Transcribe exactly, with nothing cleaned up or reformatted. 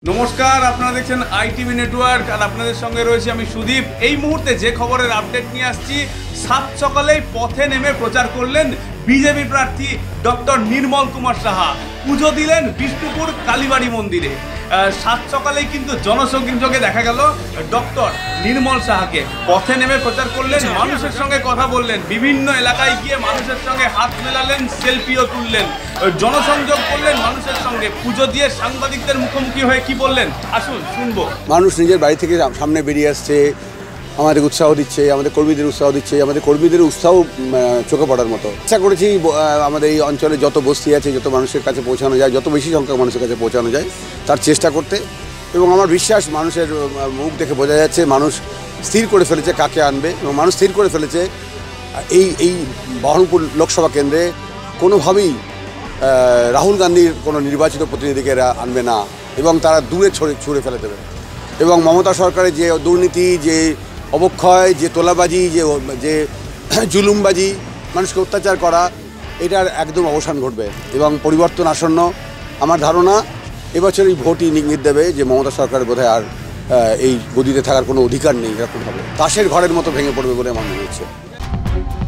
নমস্কার, আপনারা দেখছেন আইটিভি নেটওয়ার্ক আর আপনাদের সঙ্গে রয়েছে আমি সুদীপ। এই মুহূর্তে যে খবরের আপডেট নিয়ে আসছি, সাত সকালেই পথে নেমে প্রচার করলেন বিজেপি প্রার্থী ডক্টর নির্মল কুমার সাহা। পুজো দিলেন বিষ্ণুপুর কালীবাড়ি মন্দিরে। সাত সকালেই কিন্তু জনসংযোগে দেখা গেল ডক্টর নির্মল সাহাকে। পথে নেমে প্রচার করলেন, মানুষের সঙ্গে কথা বললেন, বিভিন্ন এলাকায় গিয়ে মানুষের সঙ্গে হাত মেলালেন, সেলফিও তুললেন, জনসংযোগ করলেন মানুষের সঙ্গে। পুজো দিয়ে সাংবাদিকদের মুখোমুখি হয়ে কি বললেন আসুন শুনবো। মানুষ নিজের বাড়ি থেকে সামনে বেরিয়ে আসছে, আমাদের উৎসাহ দিচ্ছে, আমাদের কর্মীদের উৎসাহ দিচ্ছে, আমাদের কর্মীদের উৎসাহ চোখে পড়ার মতো। ইচ্ছা করেছি আমাদের এই অঞ্চলে যত বস্তি আছে, যত মানুষের কাছে পৌঁছানো যায়, যত বেশি সংখ্যক মানুষের কাছে পৌঁছানো যায় তার চেষ্টা করতে। এবং আমার বিশ্বাস মানুষের মুখ দেখে বোঝা যাচ্ছে মানুষ স্থির করে ফেলেছে কাকে আনবে, এবং মানুষ স্থির করে ফেলেছে এই এই বহরমপুর লোকসভা কেন্দ্রে কোনোভাবেই রাহুল গান্ধীর কোনো নির্বাচিত প্রতিনিধিকে এরা আনবে না, এবং তারা দূরে ছড়ে ছুঁড়ে ফেলে দেবে। এবং মমতা সরকারের যে দুর্নীতি, যে অবক্ষয়, যে তোলাবাজি, যে যে জুলুমবাজি, মানুষকে অত্যাচার করা, এটার একদম অবসান ঘটবে এবং পরিবর্তন আসন্ন। আমার ধারণা এবছর এই ভোটই ইঙ্গিত দেবে যে মমতা সরকারের বোধহয় আর এই গদিতে থাকার কোনো অধিকার নেই, এরকম হবে তাসের ঘরের মতো ভেঙে পড়বে বলে আমার মনে হচ্ছে।